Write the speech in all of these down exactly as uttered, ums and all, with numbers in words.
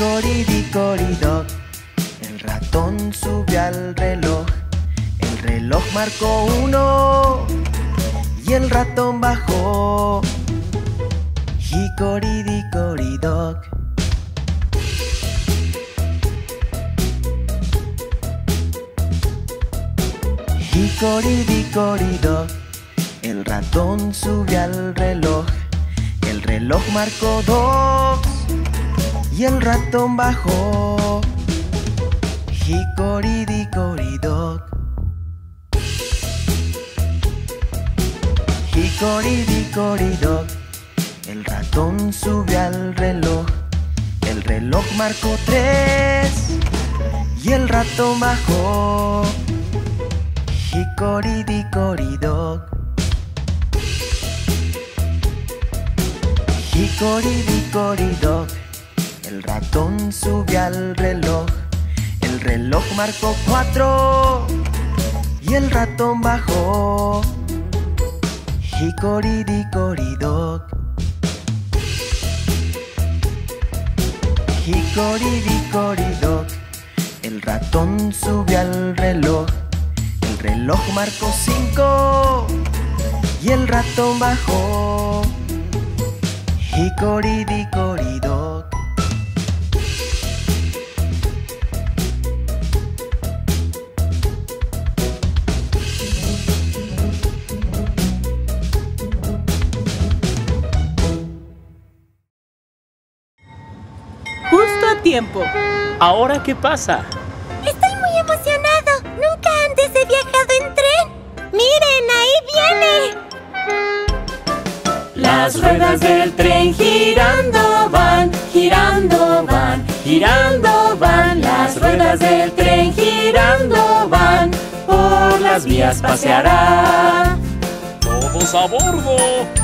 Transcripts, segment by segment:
Hicoridicoridoc, el ratón subió al reloj. El reloj marcó uno y el ratón bajó. Hicoridicoridoc. Hicoridicoridoc, el ratón subió al reloj. El reloj marcó dos y el ratón bajó. Hicoridicoridoc. Hicoridicoridoc, el ratón subió al reloj. El reloj marcó tres y el ratón bajó. Hicoridicoridoc. Hicoridicoridoc, el ratón subió al reloj. El reloj marcó cuatro y el ratón bajó. Hicoridicoridoc. Hicoridicoridoc, el ratón subió al reloj. El reloj marcó cinco y el ratón bajó. Hicoridicoridoc. Justo a tiempo. ¿Ahora qué pasa? Estoy muy emocionado. Nunca antes he viajado en tren. ¡Miren, ahí viene! Las ruedas del tren girando van, girando van, girando van. Las ruedas del tren girando van, por las vías paseará. ¡Todos a bordo!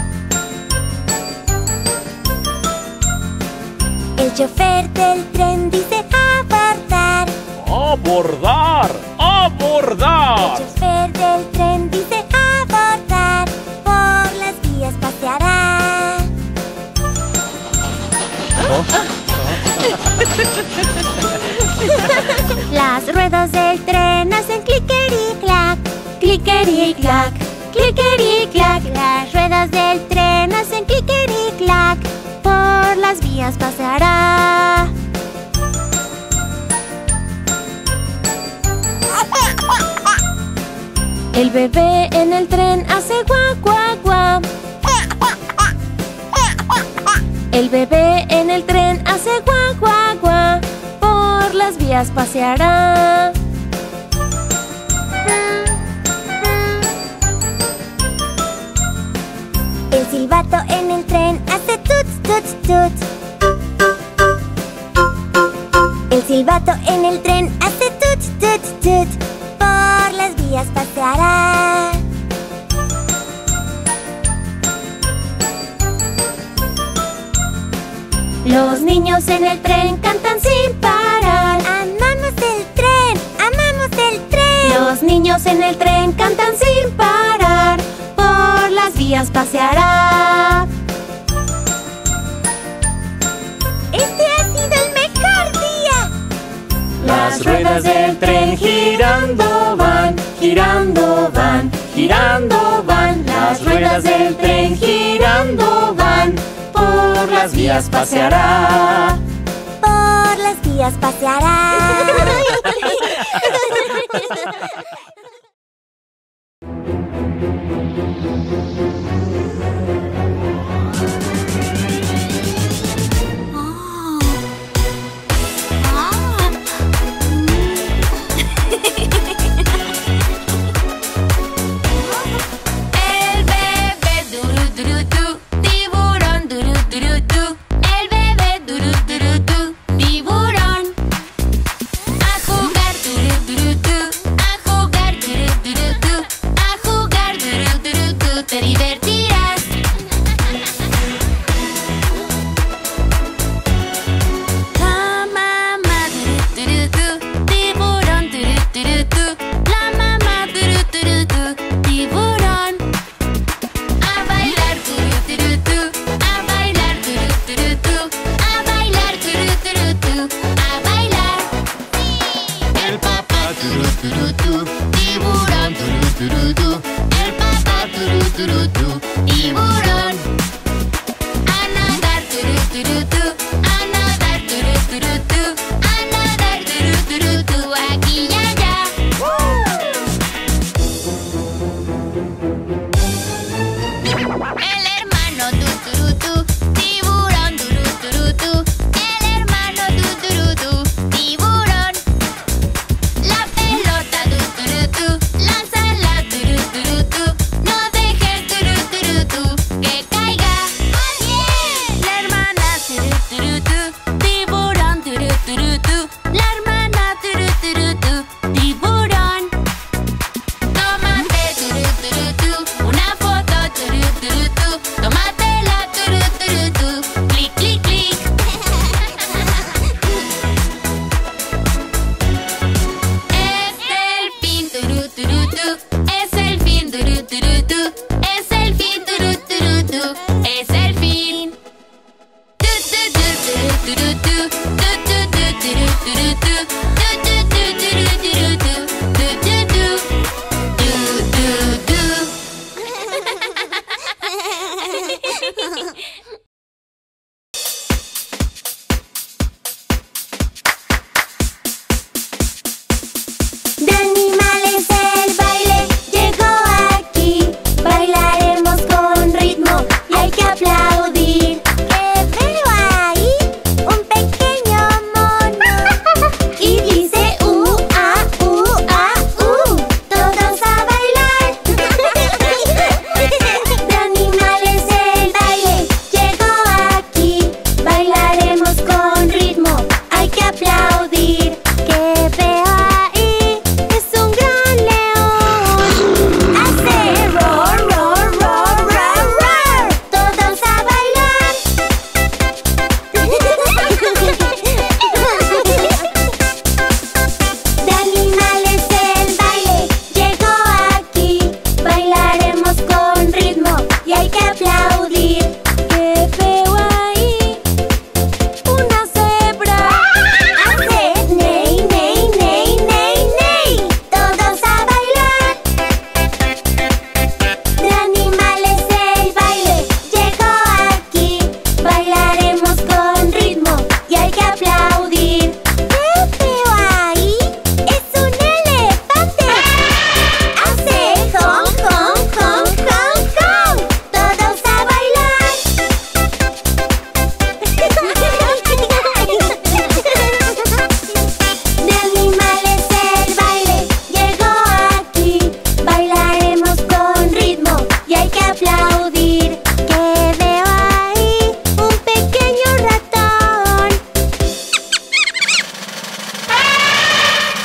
El chofer del tren dice abordar. ¡Abordar! ¡Abordar! El chofer del tren dice abordar. Por las vías paseará. Las ruedas del tren hacen cliqueri-clac, cliqueri-clac, cliqueri-clac. Las ruedas del tren hacen cliqueri-clac. Por las vías paseará. El bebé en el tren hace guau, guau, guau. El bebé en el tren hace guau, guau, guau. Por las vías paseará. El silbato en el tren hace tut, tut, tut. El silbato en el tren hace tut, tut, tut. Por las vías paseará. Los niños en el tren cantan sin parar. ¡Amamos el tren! ¡Amamos el tren! Los niños en el tren cantan sin parar. Por las vías paseará. ¡Este ha sido el mejor día! Las ruedas del tren girando van, girando van, girando van. Las ruedas del tren girando van, por las vías paseará. Por las vías paseará. A jugar,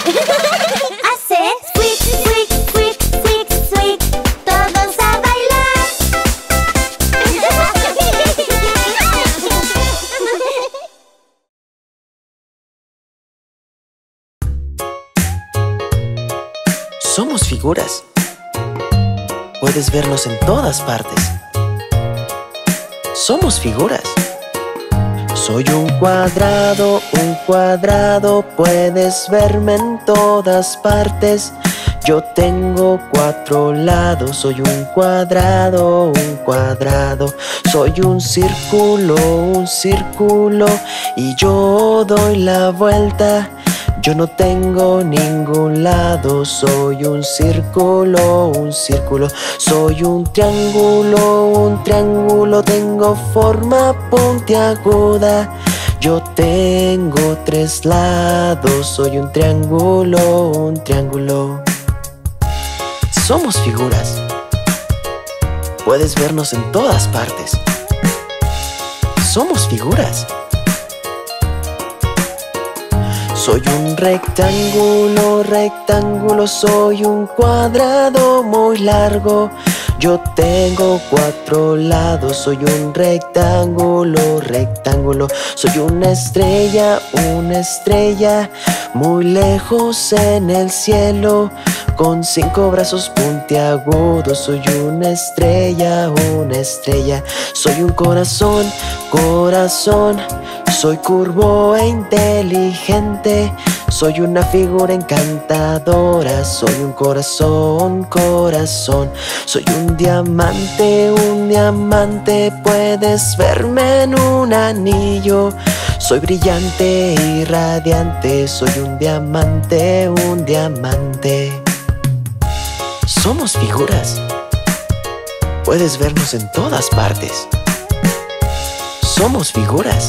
Hace squeak, squeak, squeak, squeak, squeak. Todos a bailar. Somos figuras. Puedes vernos en todas partes. Somos figuras. Soy un cuadrado, un cuadrado. Puedes verme en todas partes. Yo tengo cuatro lados. Soy un cuadrado, un cuadrado. Soy un círculo, un círculo. Y yo doy la vuelta. Yo no tengo ningún lado. Soy un círculo, un círculo. Soy un triángulo, un triángulo. Tengo forma puntiaguda. Yo tengo tres lados. Soy un triángulo, un triángulo. Somos figuras. Puedes vernos en todas partes. Somos figuras. Soy un rectángulo, rectángulo. Soy un cuadrado muy largo. Yo tengo cuatro lados. Soy un rectángulo, rectángulo. Soy una estrella, una estrella. Muy lejos en el cielo. Con cinco brazos puntiagudos. Soy una estrella, una estrella. Soy un corazón, corazón. Soy curvo e inteligente. Soy una figura encantadora. Soy un corazón, corazón. Soy un diamante, un diamante. Puedes verme en un anillo. Soy brillante y radiante. Soy un diamante, un diamante. Somos figuras. Puedes vernos en todas partes. Somos figuras.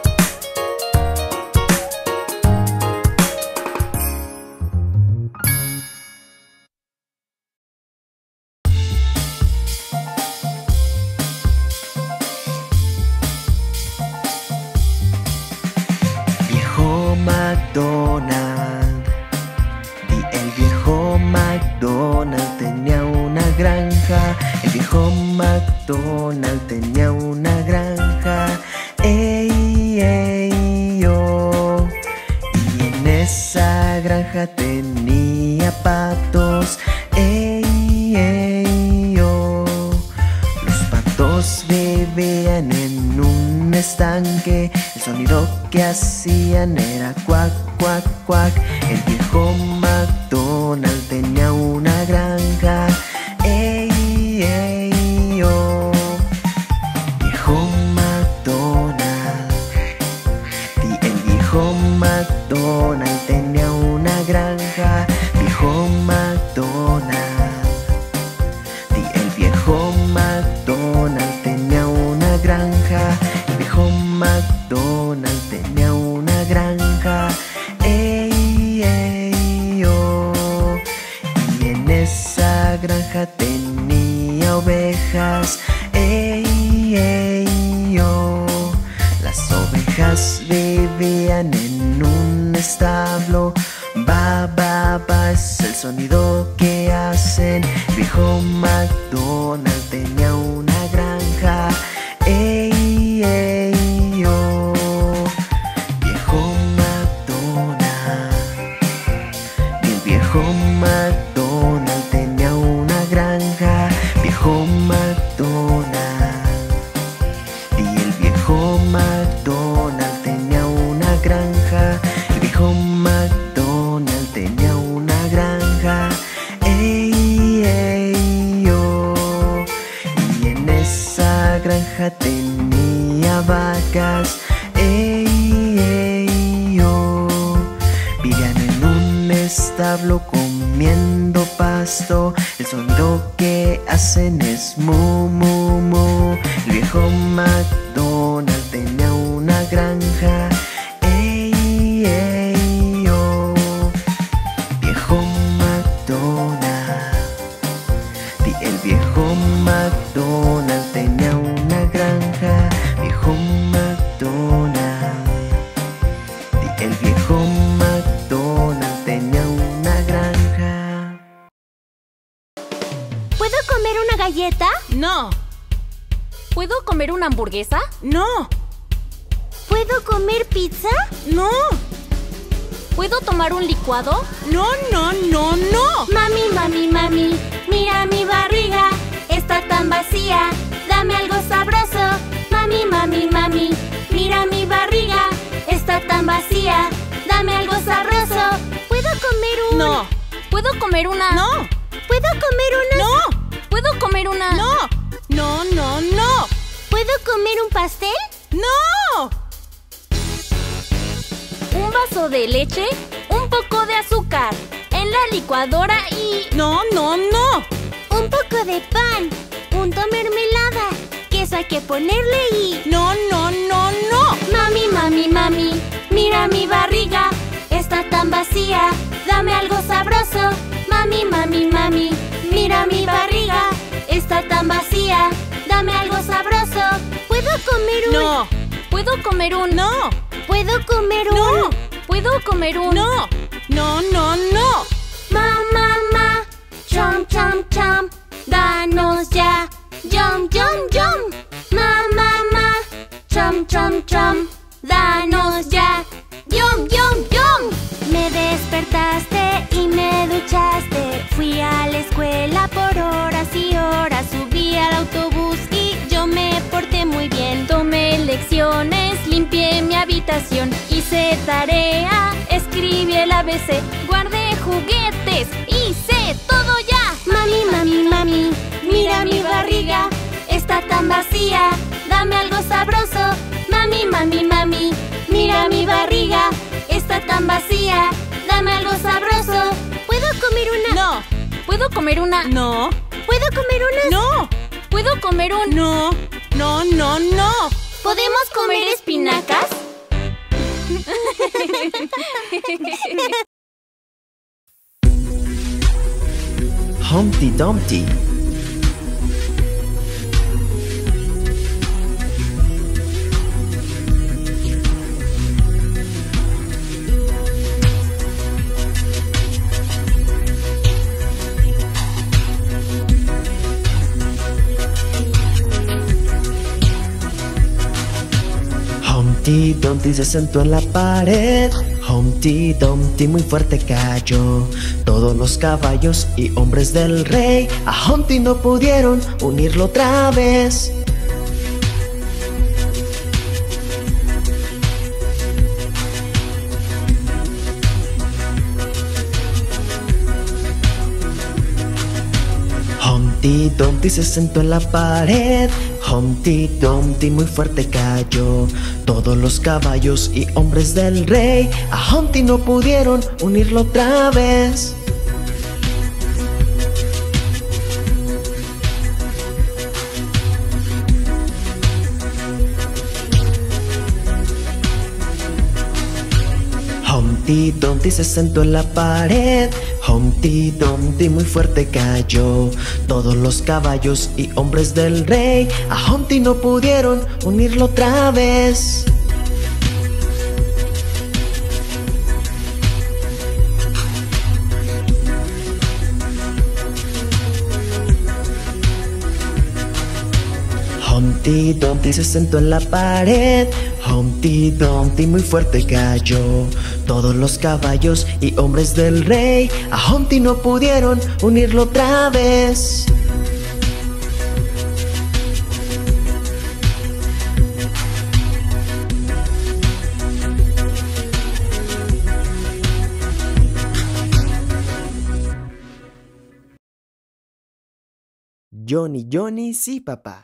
McDonald, di el viejo McDonald tenía una granja. El viejo McDonald tenía una granja. Ey, ey, yo. Y en esa granja tenía patos. Ey, ey, yo. Los patos vivían en un estanque. El sonido que hacían era cuac, cuac, cuac. El viejo McDonald tenía una granja. Ey, ey, oh. Viejo McDonald, di el viejo McDonald tenía una granja. Viejo McDonald, di el viejo McDonald tenía una granja. El viejo McDonald tenía una granja. Ey, ey, oh. Y en esa granja tenía ovejas. Ey, ey, oh. Las ovejas vivían en un establo. Ba, ba, ba es el sonido que hacen. Viejo McDonald tenía una granja. Ey, ey, oh. Viejo McDonald, y el viejo McDonald tenía una granja. Viejo McDonald, y el viejo McDonald tenía una granja. El viejo McDonald tenía una granja. Ey, ey, oh. Y en esa granja tenía vacas. Ey, ey, oh. Vivían en un establo comiendo pasto. El sonido que hacen es mu, mu, mu. El viejo McDonald tenía una granja. Ey, ey, oh. Viejo McDonald, di el viejo McDonald tenía una granja. Viejo McDonald, di el viejo McDonald tenía una galleta? No. ¿Puedo comer una hamburguesa? No. ¿Puedo comer pizza? No. ¿Puedo tomar un licuado? No, no, no, no. Mami, mami, mami, mira mi barriga, está tan vacía, dame algo sabroso. Mami, mami, mami, mira mi barriga, está tan vacía, dame algo sabroso. ¿Puedo comer un...? No. ¿Puedo comer una...? No. ¿Puedo comer una...? No. ¿Puedo comer una...? No. No, no, no. ¿Puedo comer un pastel? No. Un vaso de leche, un poco de azúcar, en la licuadora y... No, no, no. Un poco de pan, punto mermelada, queso hay que ponerle y... No, no, no, no. Mami, mami, mami, mira mi barriga, está tan vacía, dame algo sabroso. Mami, mami, mami, mira mi barriga, está tan vacía, dame algo sabroso. ¿Puedo comer un...? No. ¿Puedo comer un...? No. ¿Puedo comer un...? No. ¿Puedo comer un...? No. No, no, no. Ma, ma, ma, chom, chom, chom, danos ya, yum, yum, yum. Ma, ma, ma, chom, chom, chom, danos ya, yum, yum, yum. Me despertaste y me duchaste, fui a la escuela por horas y horas, subí al autobús y yo me porté muy bien. Tomé lecciones, limpié mi habitación, hice tarea, escribí el A B C, guardé juguetes, hice todo ya. Mami, mami, mami, mira mi barriga, está tan vacía, dame algo sabroso. Mami, mami, mami, mira mi barriga, está tan vacía, dame algo sabroso. ¿Puedo comer una...? No. ¿Puedo comer una...? No. ¿Puedo comer una...? No. ¿Puedo comer un...? No. No, no, no. ¿Podemos comer espinacas? Humpty Dumpty. Humpty Dumpty se sentó en la pared. Humpty Dumpty muy fuerte cayó. Todos los caballos y hombres del rey a Humpty no pudieron unirlo otra vez. Humpty Dumpty se sentó en la pared. Humpty Dumpty muy fuerte cayó. Todos los caballos y hombres del rey a Humpty no pudieron unirlo otra vez. Humpty Dumpty se sentó en la pared. Humpty Dumpty muy fuerte cayó. Todos los caballos y hombres del rey a Humpty no pudieron unirlo otra vez. Humpty Dumpty se sentó en la pared. Humpty Dumpty muy fuerte cayó. Todos los caballos y hombres del rey a Humpty no pudieron unirlo otra vez. Johnny, Johnny, sí, papá.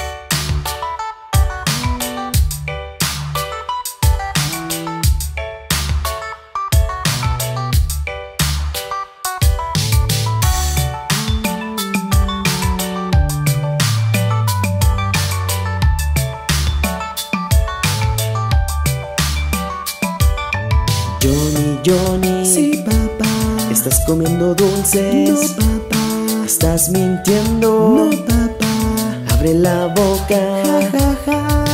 Johnny, Johnny, sí, papá. ¿Estás comiendo dulces? No, papá. ¿Estás mintiendo? No, papá. Abre la boca. Ja, ja, ja.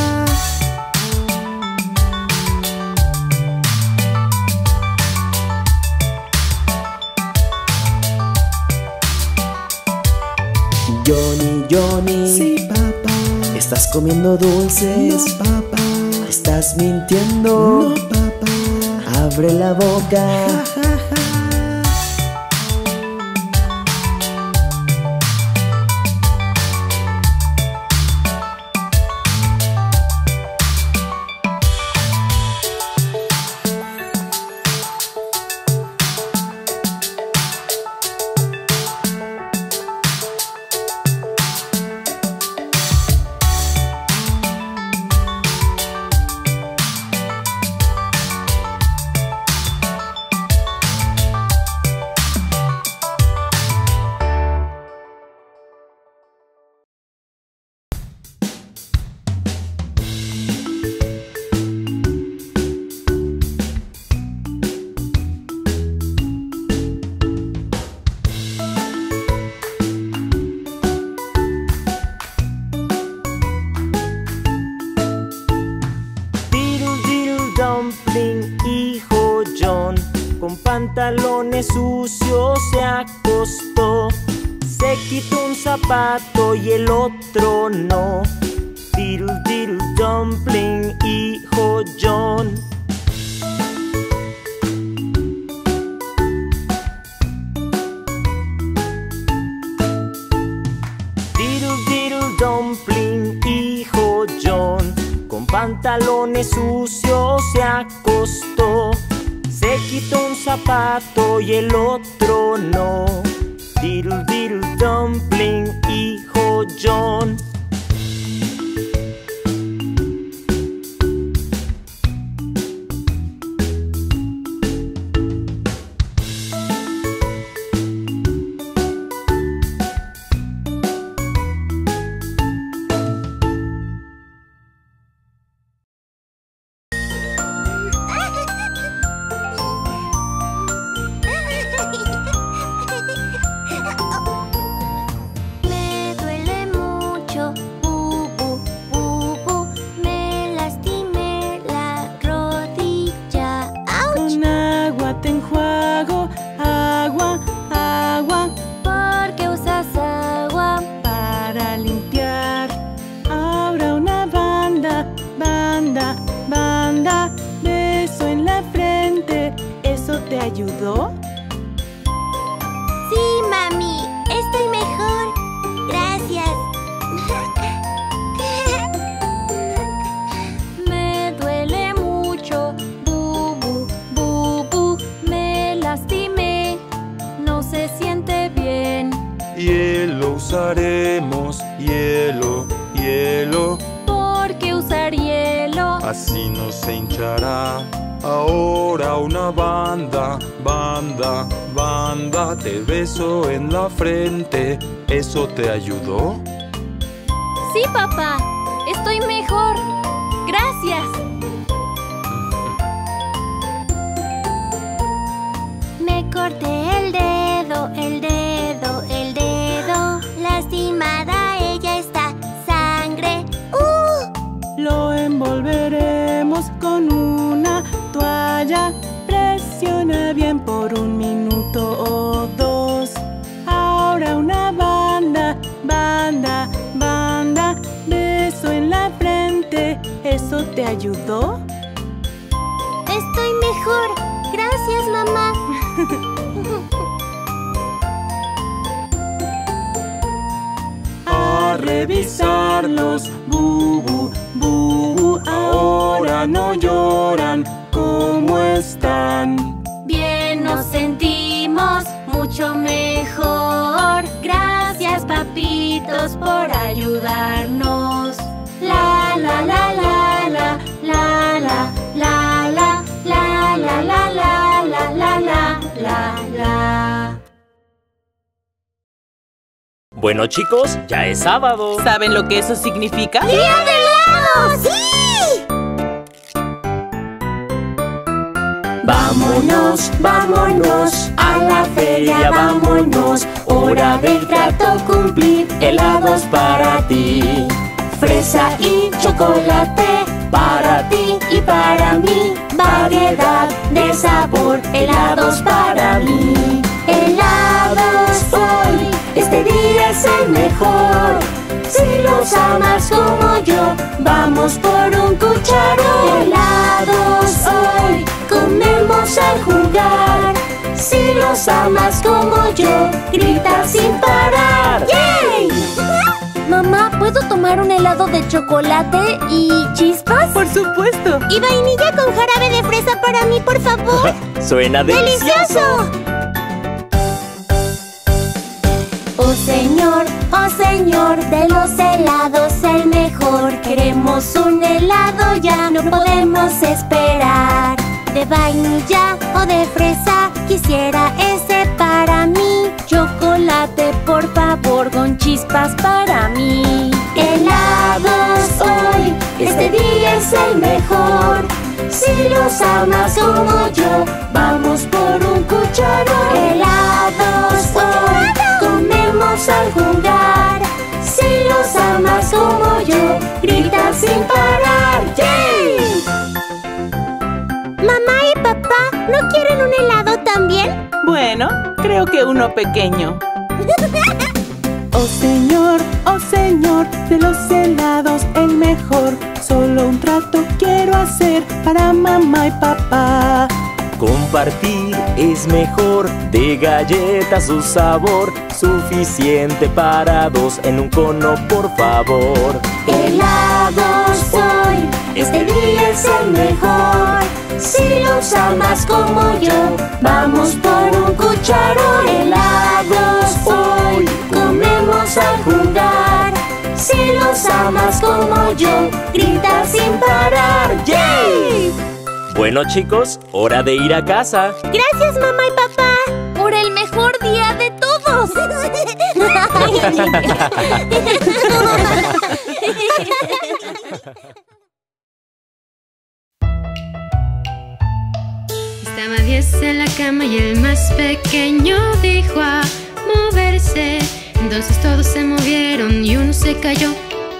Johnny, Johnny. Sí, papá. ¿Estás comiendo dulces? No, papá. ¿Estás mintiendo? No, papá. Abre la boca. Ja, ja, ja. Pantalones sucios se acostó, se quitó un zapato y el otro no. Diddle diddle dumpling, hijo John. Diddle diddle dumpling, hijo John. Con pantalones sucios se acostó, se quitó un zapato y el otro no. Diddle diddle dumpling, hijo John. ayudó? Sí, mami, estoy mejor. Gracias. Me duele mucho, bubu, bubu, me lastimé, no se siente bien. Hielo usaremos, hielo, hielo. ¿Por qué usar hielo? Así no se hinchará. Ahora una banda, banda, banda. Te beso en la frente. ¿Eso te ayudó? Sí, papá, estoy mejor. Gracias. Me corté el dedo, el dedo, el dedo. Lastimada ella está, sangre. ¡Uh! Lo envolveremos con una toalla. Presiona bien por un minuto o dos. Ahora una banda, banda, banda. Beso en la frente. ¿Eso te ayudó? Estoy mejor. Gracias, mamá. A revisarlos, bubu, bubu. Ahora no lloran. ¿Cómo están? Bien nos sentimos, mucho mejor. Gracias, papitos, por ayudarnos. La la la la la la la la la la la la la la la la la la. Bueno, chicos, ya es sábado. ¿Saben lo que eso significa? ¡Día del helado! ¡Sí! Vámonos, vámonos a la feria, vámonos. Hora del trato cumplir, helados para ti. Fresa y chocolate, para ti y para mí. Variedad de sabor, helados para mí. Helados hoy, este día es el mejor. Si los amas como yo, vamos por un cucharón. Helados hoy comemos al jugar. Si los amas como yo, grita sin parar. ¡Yay! Mamá, ¿puedo tomar un helado de chocolate y chispas? ¡Por supuesto! Y vainilla con jarabe de fresa para mí, por favor. ¡Suena delicioso! Oh Señor, oh Señor, de los helados el mejor. Queremos un helado ya, no podemos esperar. De vainilla o de fresa, quisiera ese para mí. Chocolate, por favor, con chispas para mí. Helados hoy, este día es el mejor. Si los amas como yo, vamos por un cucharón. Helados hoy, comemos al jugar. Si los amas como yo, grita sin parar. ¡Yay! Mamá y papá, ¿no quieren un helado también? Bueno, creo que uno pequeño. Oh Señor, oh Señor, de los helados el mejor. Solo un trato quiero hacer para mamá y papá. Compartir es mejor, de galletas su sabor, suficiente para dos en un cono, por favor. Helados hoy, este día es el mejor. Si los amas como yo, vamos por un cucharón. Helados hoy, comemos al jugar. Si los amas como yo, grita sin parar. ¡Yay! Bueno, chicos, hora de ir a casa. Gracias, mamá y papá, ¡Por el mejor día de todos! Estaba diez en la cama y el más pequeño dijo a moverse. Entonces todos se movieron y uno se cayó.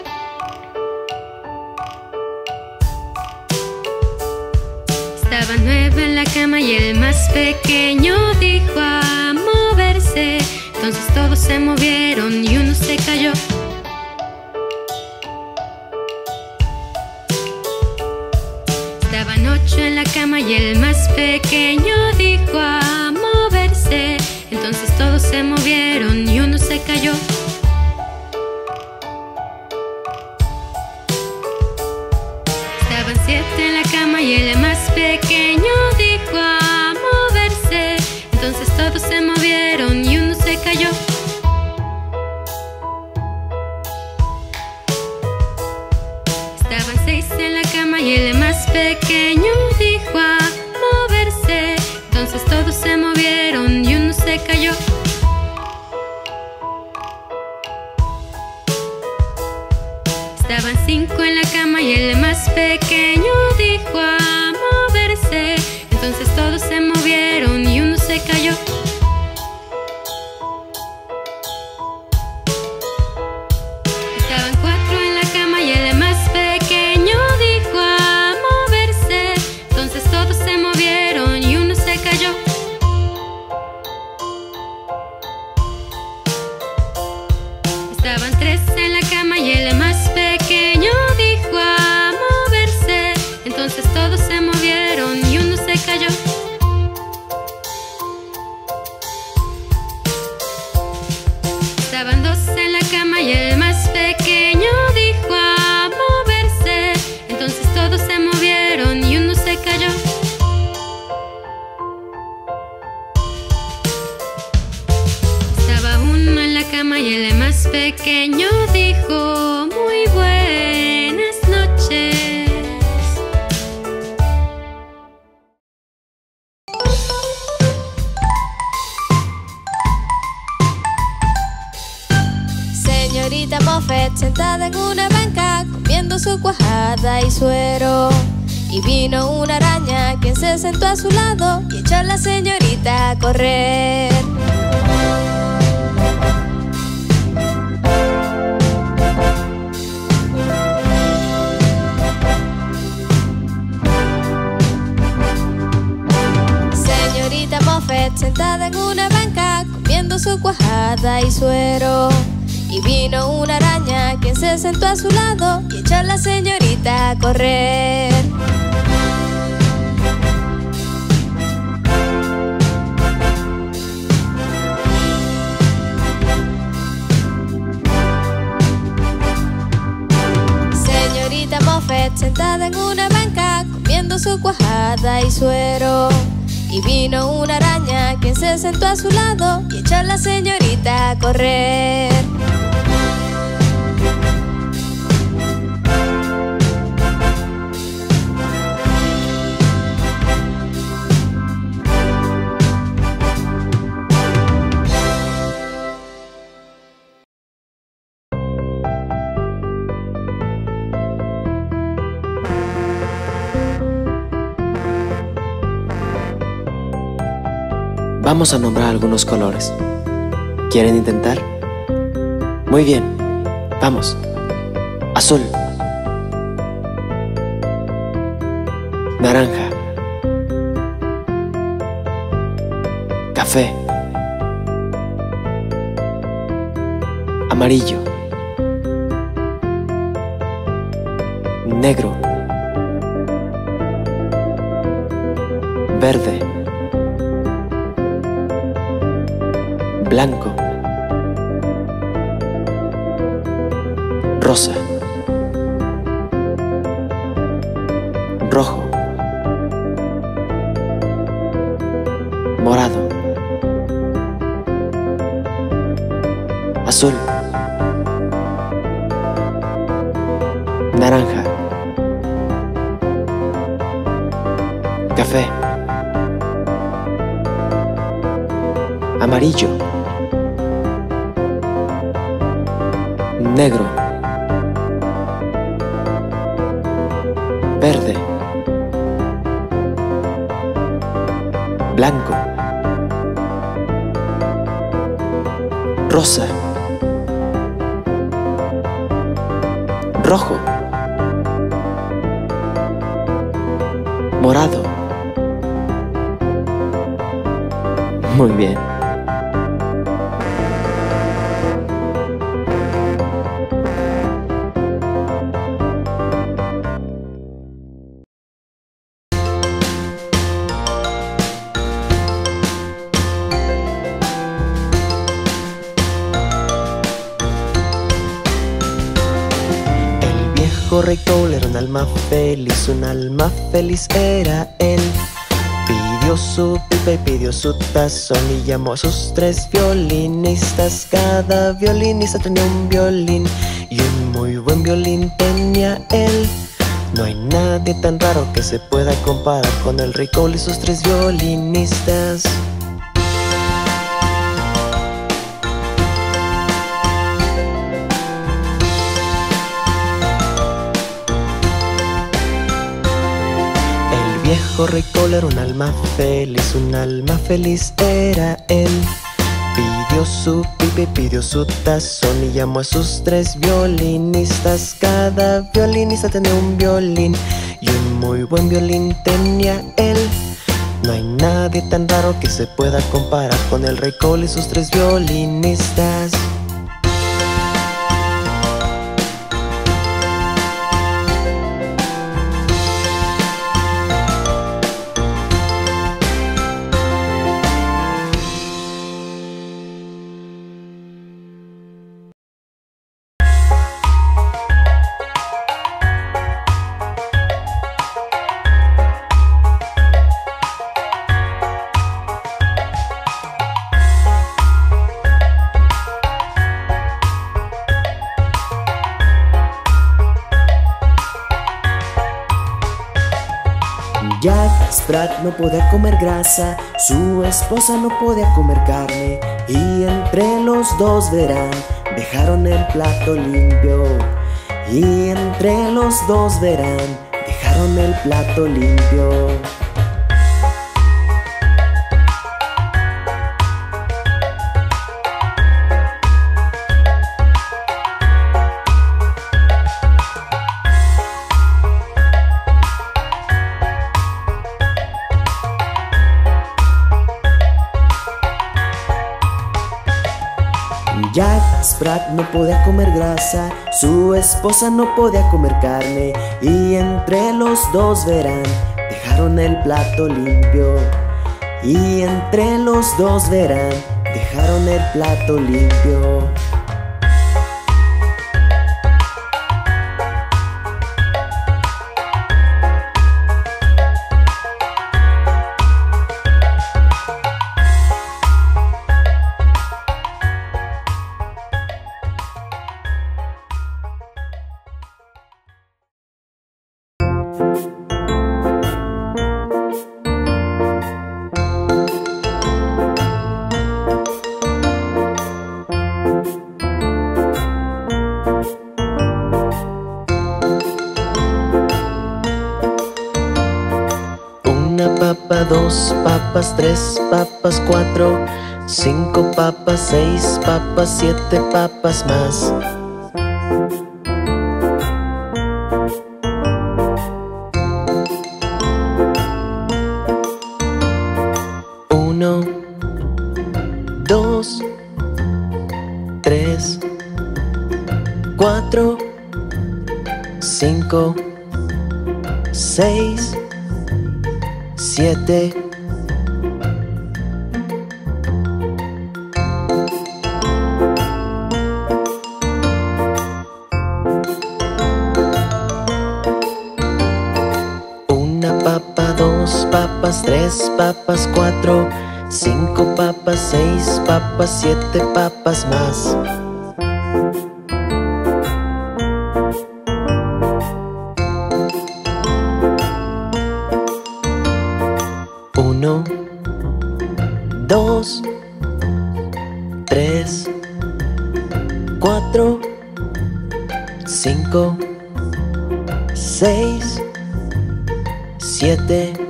Estaba nueve en la cama y el más pequeño dijo a moverse. Entonces todos se movieron y uno se cayó. Estaban ocho en la cama y el más pequeño dijo a moverse. Entonces todos se movieron y uno se cayó. Estaban siete en la cama y el más pequeño dijo a moverse. Entonces todos se movieron y uno se cayó. Estaban seis en la cama y el más pequeño dijo a moverse. Entonces todos se movieron y uno se cayó. Estaban cinco en la cama y el más pequeño dijo a moverse. Entonces todos se movieron y uno se cayó. Estaban cuatro en la cama y el más pequeño dijo a moverse. Entonces todos se movieron y uno se cayó. Estaban tres en la cama y el más pequeño dijo a moverse. Entonces todos se movieron y uno se cayó. Estaban dos en la cama y el más pequeño dijo a moverse. Entonces todos se movieron y uno se cayó. Estaba uno en la cama y el más pequeño dijo muy buenas noches. Señorita Moffett sentada en una banca comiendo su cuajada y suero. Y vino una araña quien se sentó a su lado y echó a la señorita a correr. Señorita Moffett sentada en una banca comiendo su cuajada y suero. Y vino una araña quien se sentó a su lado y echó a la señorita a correr. Señorita Moffett sentada en una banca comiendo su cuajada y suero. Y vino una araña quien se sentó a su lado y echó a la señorita a correr. Vamos a nombrar algunos colores. ¿Quieren intentar? Muy bien, vamos. Azul, naranja, café, amarillo, negro, verde, blanco, rosa, rojo, morado, azul, naranja, café, amarillo, negro, verde, blanco, rosa, rojo, morado. Muy bien. Rey Cole era un alma feliz, un alma feliz era él. Pidió su pipa y pidió su tazón y llamó a sus tres violinistas. Cada violinista tenía un violín y un muy buen violín tenía él. No hay nadie tan raro que se pueda comparar con el Rey Cole y sus tres violinistas. Viejo Rey Cole era un alma feliz, un alma feliz era él. Pidió su pipa y pidió su tazón y llamó a sus tres violinistas. Cada violinista tenía un violín y un muy buen violín tenía él. No hay nadie tan raro que se pueda comparar con el Rey Cole y sus tres violinistas. Jack Sprat no podía comer grasa, su esposa no podía comer carne, y entre los dos verán, dejaron el plato limpio. Y entre los dos verán, dejaron el plato limpio. Jack Sprat no podía comer grasa, su esposa no podía comer carne, y entre los dos verán, dejaron el plato limpio. Y entre los dos verán, dejaron el plato limpio. Dos papas, tres papas, cuatro, cinco papas, seis papas, siete papas más. Uno, dos, tres, cuatro, cinco, seis, siete. Una papa, dos papas, tres papas, cuatro, cinco papas, seis papas, siete papas más. Uno, dos, tres, cuatro, cinco, seis, siete.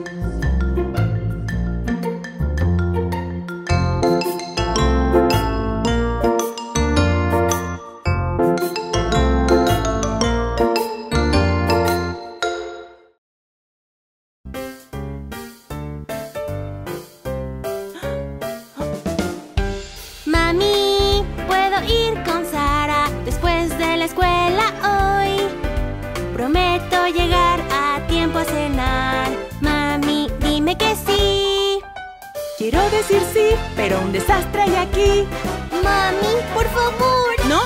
Mami, ¿puedo ir con Sara después de la escuela hoy? Prometo llegar a tiempo a cenar. Mami, dime que sí. Quiero decir sí, pero un desastre hay aquí. Mami, por favor. No.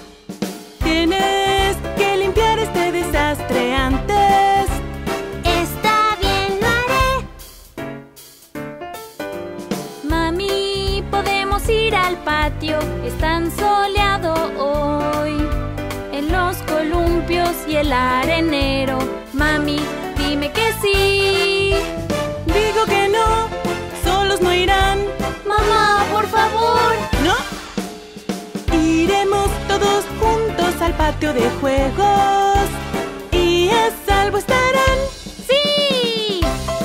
Tienes que limpiar este desastre antes. Está bien, lo haré. Mami, ¿podemos ir al patio? Es tan soleado hoy. En los columpios y el arenero. Mami, dime que sí. Digo que no, solos no irán. Mamá, por favor. ¿No? Iremos todos juntos al patio de juegos y a salvo estarán. ¡Sí!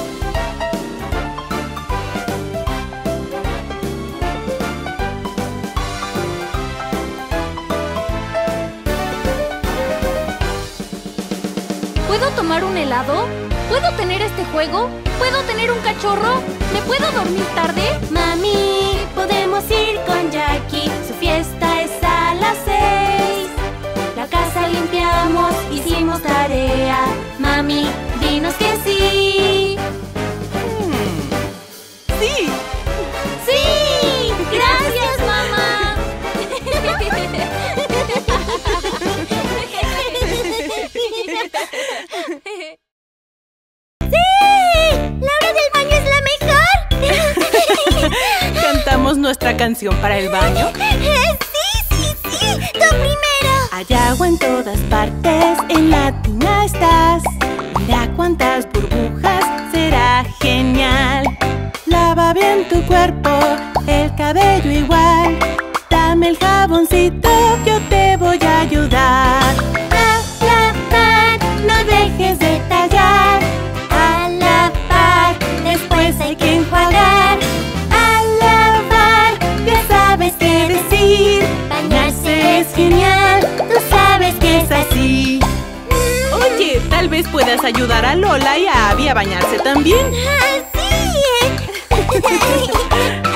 ¿Puedo tomar un helado? ¿Puedo tener este juego? ¿Puedo tener un cachorro? ¿Me puedo dormir tarde? Mami, podemos ir con Jackie. Su fiesta es a las seis. La casa limpiamos, hicimos tarea. Mami, dinos que sí. Hmm. ¡Sí! ¡Sí! ¡Gracias, mamá! ¿Cantamos nuestra canción para el baño? ¡Sí, sí, sí! ¡Tú primero! Hay agua en todas partes, en la tina estás. Mira cuántas burbujas, será genial. Lava bien tu cuerpo, el cabello igual. Dame el jaboncito, yo te voy a ayudar. A lavar, no dejes de tallar. A lavar, después hay que enjuagar. A lavar, ya sabes qué decir. Bañarse es genial, tú sabes que es así. Oye, tal vez puedas ayudar a Lola y a Abby a bañarse también. ¡Sí!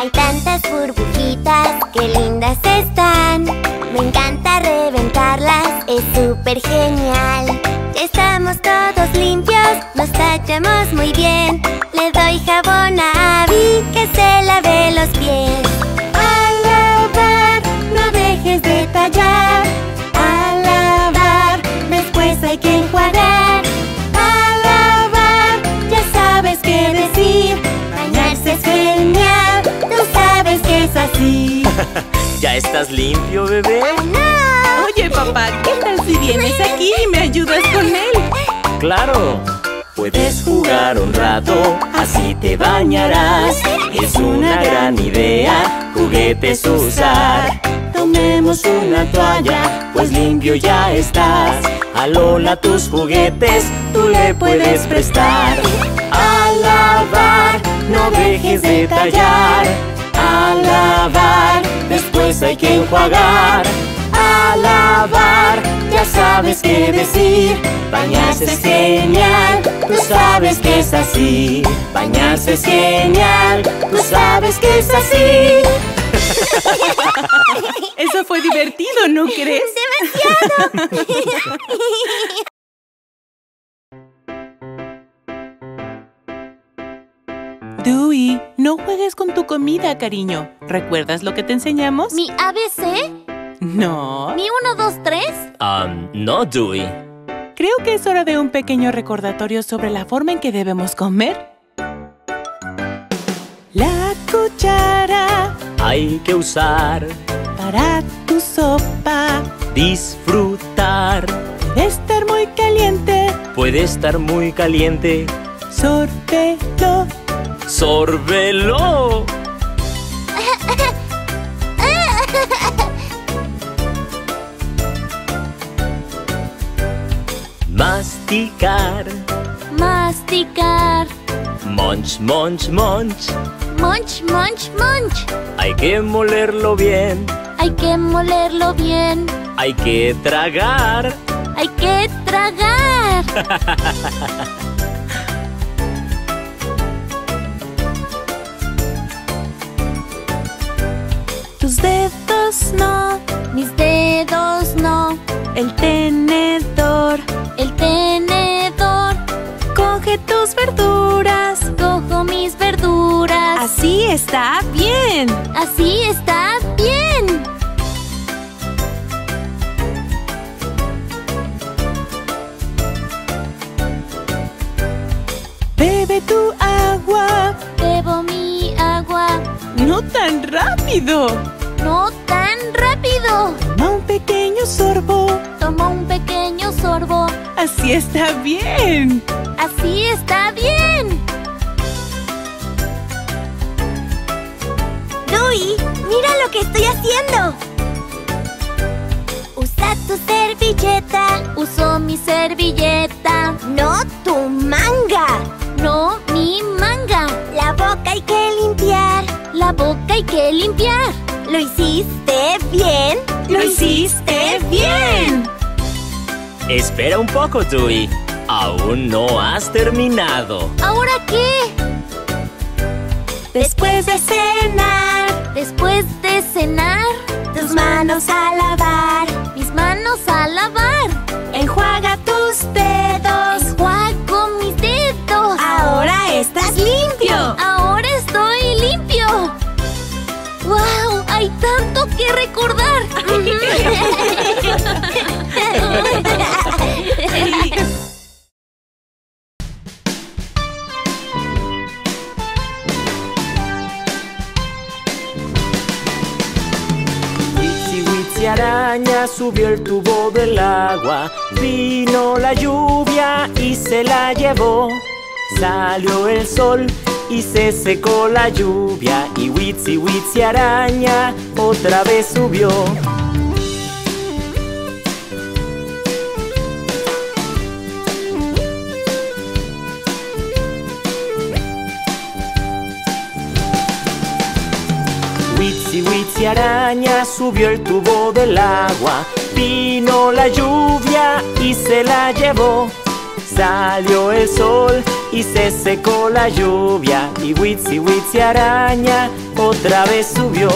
Hay tantas burbujitas, qué lindas están. Me encanta reventarlas, es súper genial. Ya estamos todos limpios, nos tachamos muy bien. Le doy jabón a Abby que se lave los pies. Al lavar, no dejes de tallar. Al lavar, después hay que enjuagar. Al lavar, ya sabes qué decir. Bañarse es genial, tú sabes que es así. ¿Ya estás limpio, bebé? ¡No! Oye, papá, ¿qué tal si vienes aquí y me ayudas con él? ¡Claro! Puedes jugar un rato, así te bañarás. Es una gran idea, juguetes usar. Tomemos una toalla, pues limpio ya estás. A Lola tus juguetes, tú le puedes prestar. Al lavar, no dejes de tallar. Al lavar, después hay que enjuagar. Al lavar, ya sabes qué decir. Bañarse es genial, tú sabes que es así. Bañarse es genial, tú sabes que es así. Eso fue divertido, ¿no crees? ¡Demasiado! Dewey, no juegues con tu comida, cariño. ¿Recuerdas lo que te enseñamos? ¿Mi A B C? No. ¿Mi uno, dos, tres? Um, no, Dewey. Creo que es hora de un pequeño recordatorio sobre la forma en que debemos comer. La cuchara Hay que usar, para tu sopa. disfrutar. Debe estar muy caliente. Puede estar muy caliente. Sórbelo. ¡Sórbelo! Masticar. Masticar. Munch, munch, munch. Munch, munch, munch. Hay que molerlo bien. Hay que molerlo bien. Hay que tragar. Hay que tragar. Tus dedos no. Mis dedos no. El tenedor. El tenedor. Coge tus verduras. Cojo mis verduras. Así está bien. Así está bien. Bebe tu agua. Bebo mi agua. No tan rápido. No tan rápido. Toma un pequeño sorbo. Toma un pequeño sorbo. Así está bien. Así está bien. Dewey, mira lo que estoy haciendo. Usa tu servilleta. Uso mi servilleta. No tu manga. No mi manga. La boca hay que limpiar. La boca hay que limpiar. ¿Lo hiciste bien? ¡Lo hiciste bien! Espera un poco, Dewey. Aún no has terminado. ¿Ahora qué? Después de cenar, Después de cenar, tus manos a lavar. mis manos a lavar. Enjuaga tus dedos. Enjuago mis dedos. Ahora estás limpio. Ahora estoy limpio. ¡Wow! Hay tanto que recordar. Witsi, Witsi araña subió el tubo del agua. Vino la lluvia y se la llevó. Salió el sol y se secó la lluvia. Y Witsi, Witsi araña otra vez subió. Witsi, Witsi araña subió el tubo del agua. Vino la lluvia y se la llevó. Salió el sol y se secó la lluvia. Y Witsy Witsy araña otra vez subió.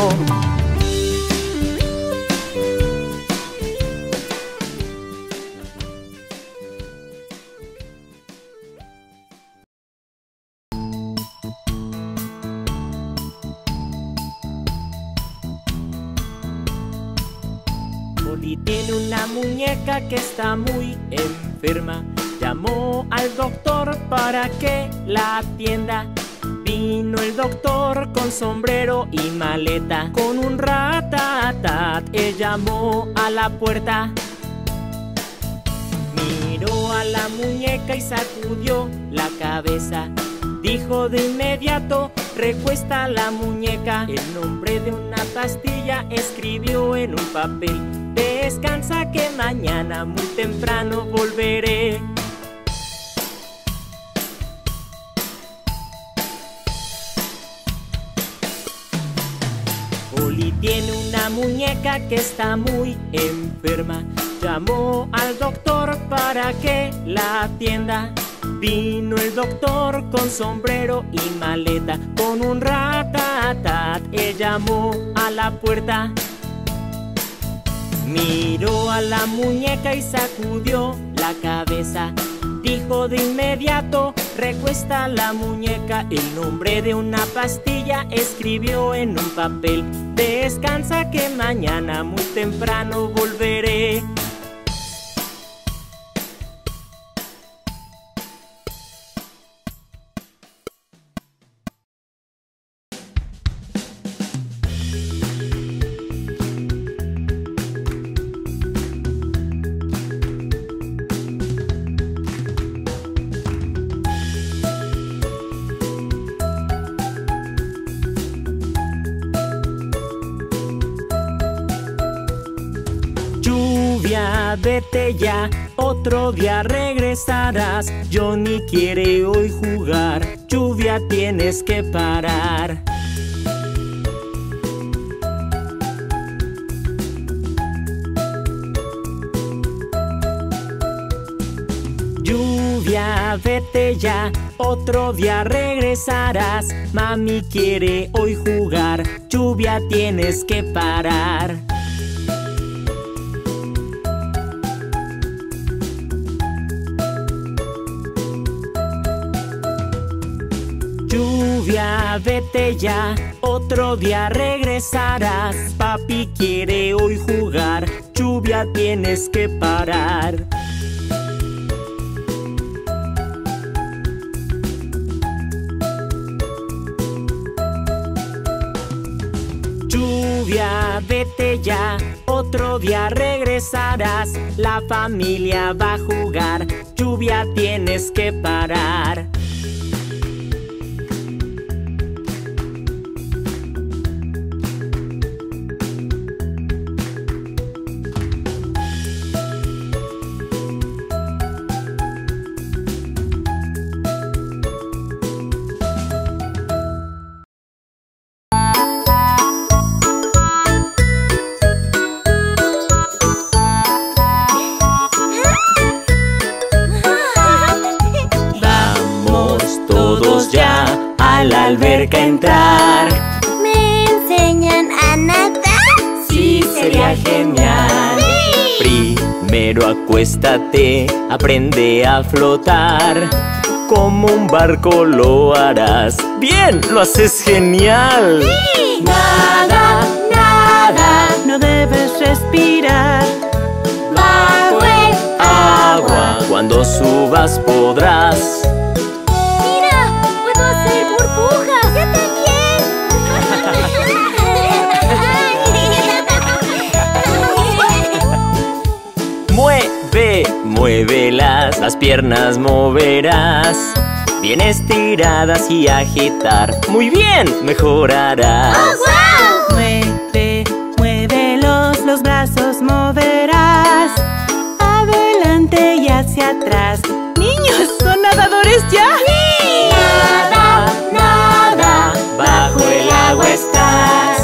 Polly tiene una muñeca que está muy enferma. Llamó al doctor para que la atienda. Vino el doctor con sombrero y maleta. Con un ratatat, él llamó a la puerta. Miró a la muñeca y sacudió la cabeza. Dijo de inmediato, recuesta la muñeca. El nombre de una pastilla escribió en un papel. Descansa que mañana muy temprano volveré. Polly tiene una muñeca que está muy enferma. Llamó al doctor para que la atienda. Vino el doctor con sombrero y maleta. Con un ratatat, él llamó a la puerta. Miró a la muñeca y sacudió la cabeza. Dijo de inmediato, recuesta la muñeca. El nombre de una pastilla escribió en un papel. Descansa que mañana muy temprano volveré. Vete ya, otro día regresarás. Johnny quiere hoy jugar. Lluvia, tienes que parar. Lluvia, vete ya, otro día regresarás. Mami quiere hoy jugar. Lluvia, tienes que parar. Lluvia, vete ya, otro día regresarás. Papi quiere hoy jugar. Lluvia, tienes que parar. Lluvia, vete ya, otro día regresarás. La familia va a jugar. Lluvia, tienes que parar. Alberca entrar. ¿Me enseñan a nadar? Sí, sería genial. Sí. Primero acuéstate, aprende a flotar. Como un barco lo harás. ¡Bien! ¡Lo haces genial! Sí. Nada, nada, no debes respirar bajo el agua. Cuando subas podrás. Mueve, muévelas, las piernas moverás. Bien estiradas y agitar. Muy bien, mejorarás. ¡Oh, wow! Mueve, muévelos, los brazos moverás. Adelante y hacia atrás. ¡Niños, son nadadores ya! ¡Sí! Nada, nada, bajo el agua estás.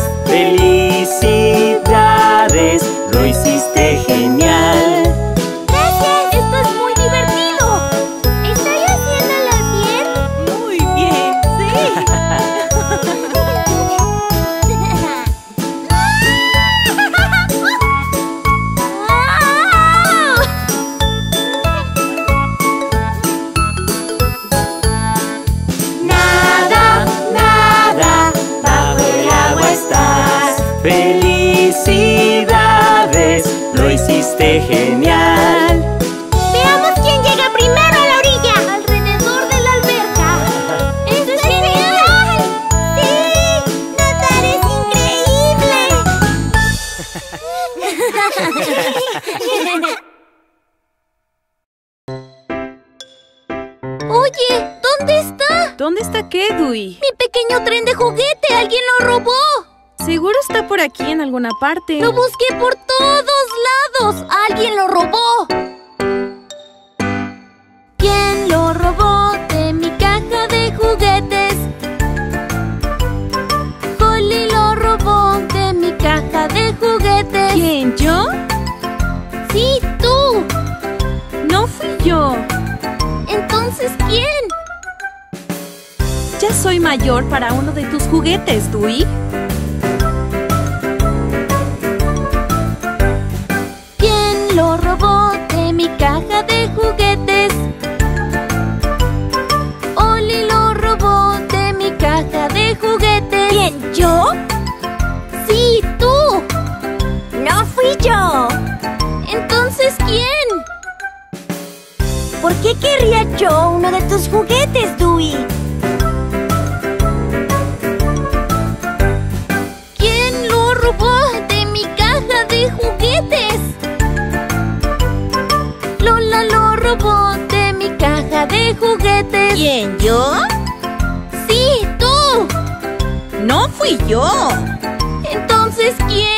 Felicidades, lo hiciste genial. Gracias, esto es muy divertido. ¿Estoy haciéndolo bien? ¡Felicidades! ¡Lo hiciste genial! ¡Veamos quién llega primero a la orilla! ¡Alrededor de la alberca! ¡Eso es genial! ¡Sí! ¡Nadar es increíble! Oye, ¿dónde está? ¿Dónde está qué, Dewey? Mi pequeño tren de juguete. ¡Alguien lo robó! Seguro está por aquí en alguna parte. Lo busqué por todos lados. ¡Alguien lo robó! ¿Quién lo robó de mi caja de juguetes? Holly lo robó de mi caja de juguetes. ¿Quién, yo? Sí, tú. No fui yo. Entonces, ¿quién? Ya soy mayor para uno de tus juguetes, Dewey. ¿Quién lo robó de mi caja de juguetes? Oli lo robó de mi caja de juguetes. ¿Quién, yo? Sí, tú. No fui yo. Entonces, ¿quién? ¿Por qué querría yo uno de tus juguetes, Dewey? ¿Quién lo robó de mi caja de juguetes? Lola lo robó de mi caja de juguetes. ¿Quién, yo? Sí, tú. No fui yo. Entonces, ¿quién?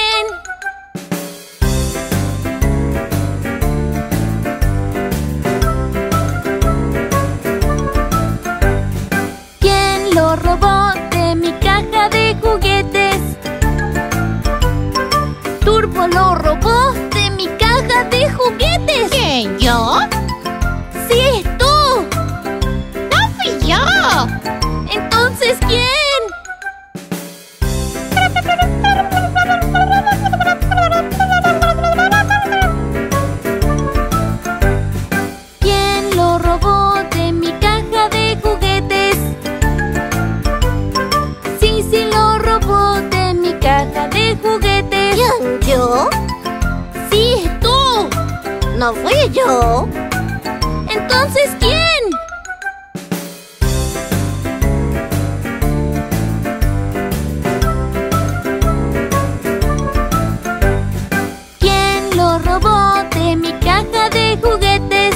¿Quién lo robó de mi caja de juguetes? Turbo lo robó de mi caja de juguetes. ¿Quién, yo? Sí, tú. No fui yo. Entonces, ¿quién? ¿Quién lo robó de mi caja de juguetes? Sí, sí lo robó de mi caja de juguetes. ¿Quién, yo? Sí, tú. No fui yo. Entonces, ¿quién? ¿Quién lo robó de mi caja de juguetes?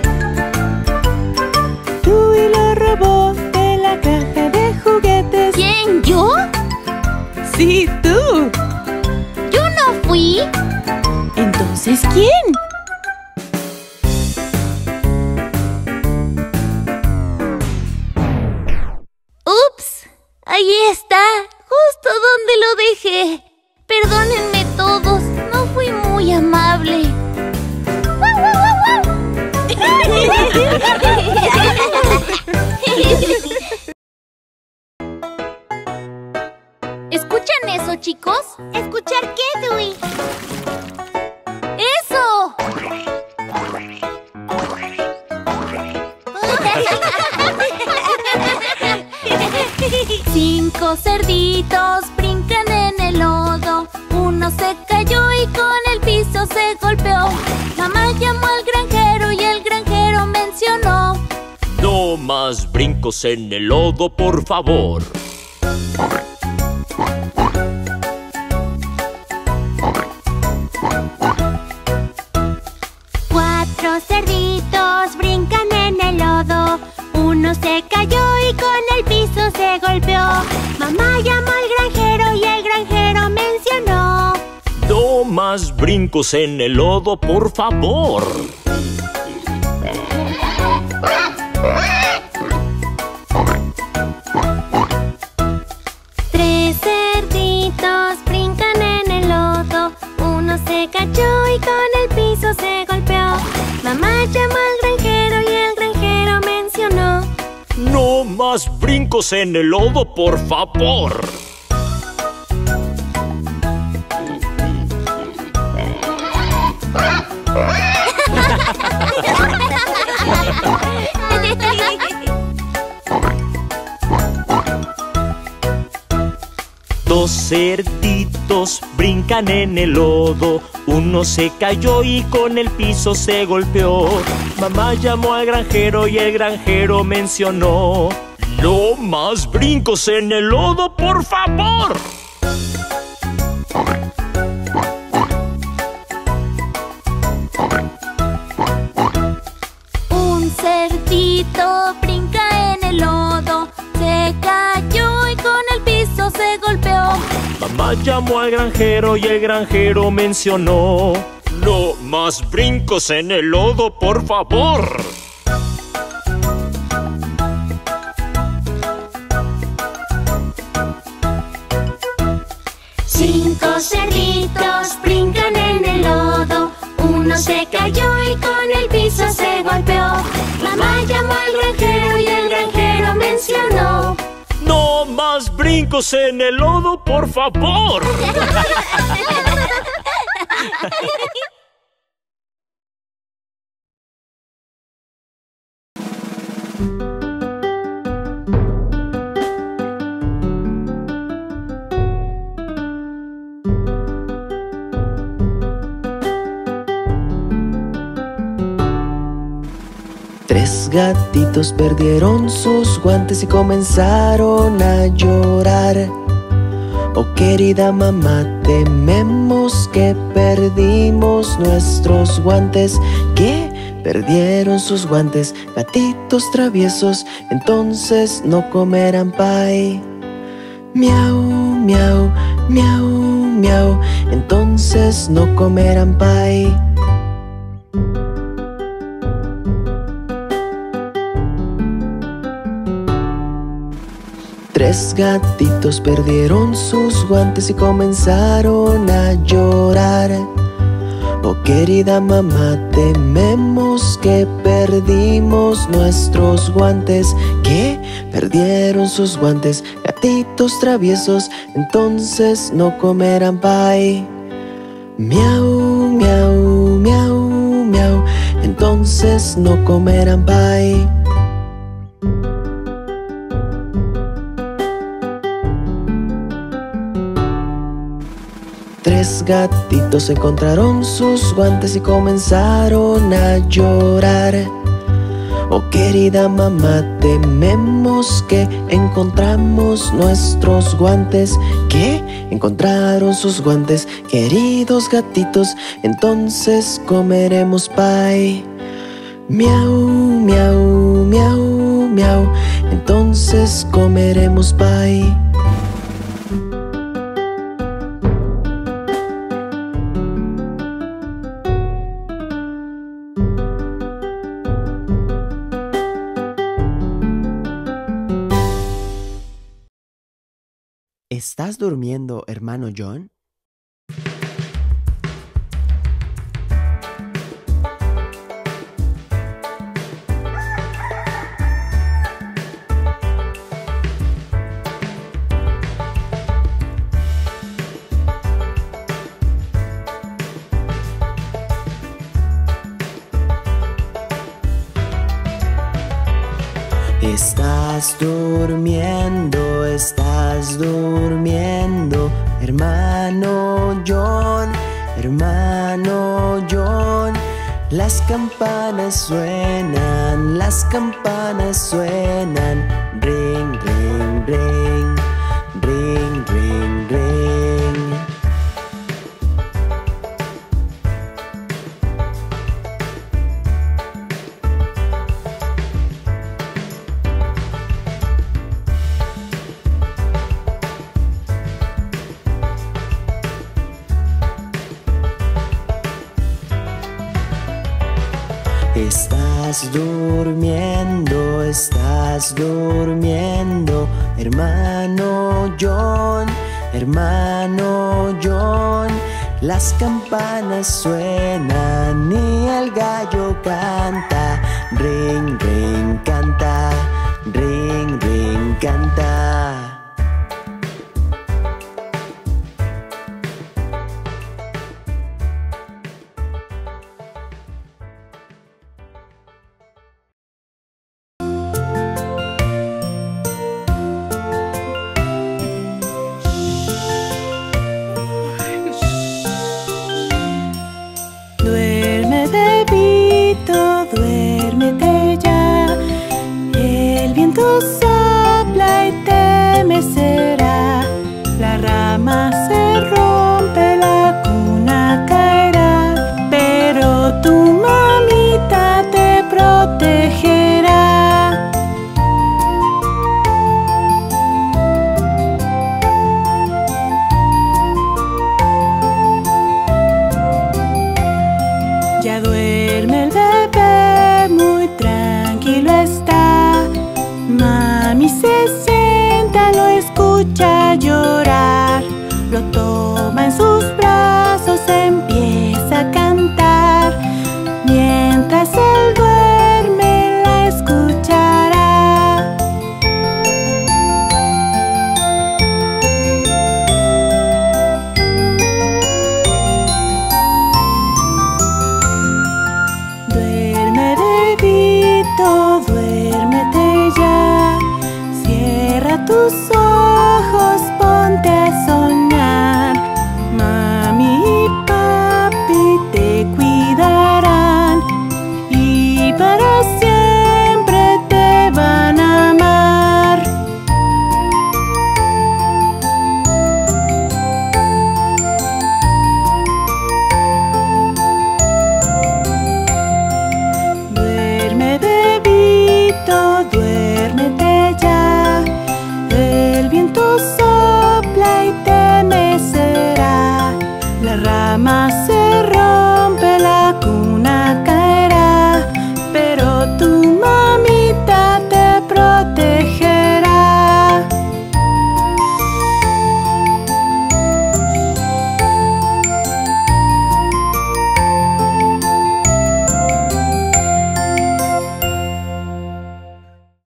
Dewey lo robó de la caja de juguetes. ¿Quién, yo? Sí, tú. Yo no fui. Entonces, ¿quién? ¡Ups! Ahí está, justo donde lo dejé. Perdónenme todos, no fui muy amable. ¿Escuchan eso, chicos? ¿Escuchar qué, Dewey? ¡Eso! Cinco cerditos brincan en el lodo. Uno se cayó y con el piso se golpeó. Mamá llamó al granjero y el granjero mencionó: No más brincos en el lodo, por favor. Cuatro cerditos brincan en el lodo. Uno se cayó y con el piso se golpeó. Mamá llamó al granjero y el granjero mencionó: No más brincos en el lodo, por favor. Tres cerditos brincan en el lodo. Uno se cayó y con el piso se golpeó. Mamá llamó al granjero y el granjero mencionó: No más brincos en el lodo, por favor. Dos cerditos gatitos brincan en el lodo. Uno se cayó y con el piso se golpeó. Mamá llamó al granjero y el granjero mencionó: no más brincos en el lodo, por favor. Un cerdito brinca en el lodo, se cayó y con el piso se golpeó. Mamá llamó al granjero y el granjero mencionó: no más brincos en el lodo, por favor. Cinco cerditos brincan en el lodo, uno se cayó y con el piso se golpeó. Mamá llamó al granjero y el granjero mencionó: no más brincos en el lodo, por favor. Tres gatitos perdieron sus guantes y comenzaron a llorar. Oh querida mamá, tememos que perdimos nuestros guantes. ¿Qué? Perdieron sus guantes, gatitos traviesos, entonces no comerán pie. Miau, miau, miau, miau, entonces no comerán pie. Tres gatitos perdieron sus guantes y comenzaron a llorar. Oh querida mamá, tememos que perdimos nuestros guantes. ¿Qué? Perdieron sus guantes, gatitos traviesos, entonces no comerán pie. Miau, miau, miau, miau, entonces no comerán pie. Tres gatitos encontraron sus guantes y comenzaron a llorar. Oh querida mamá, tememos que encontramos nuestros guantes. ¿Qué? Encontraron sus guantes, queridos gatitos, entonces comeremos pie. Miau, miau, miau, miau, entonces comeremos pie. ¿Estás durmiendo, hermano John? Estás durmiendo, estás durmiendo, hermano John, hermano John. Las campanas suenan, las campanas suenan, ring, ring, ring, ring, ring, ring. Estás durmiendo, estás durmiendo, hermano John, hermano John. Las campanas suenan y el gallo canta, ring, ring, canta, ring, ring, canta. en sus brazos.